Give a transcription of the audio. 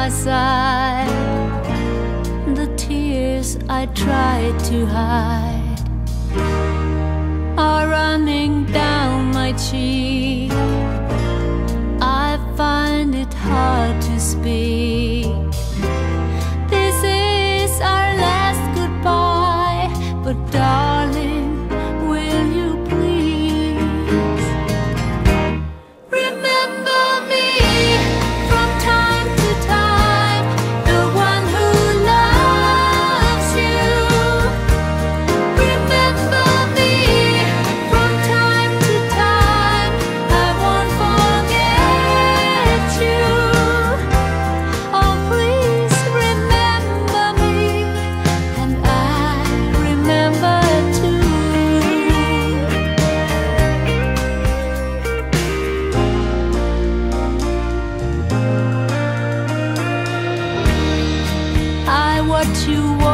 my side. The tears I tried to hide are running down my cheek. I find it hard to speak. This is our last goodbye, but darling, will you please remember me from time to time, the one who loves you. Remember me from time to time, I won't forget you. Oh, please remember me, and I remember too. I watch you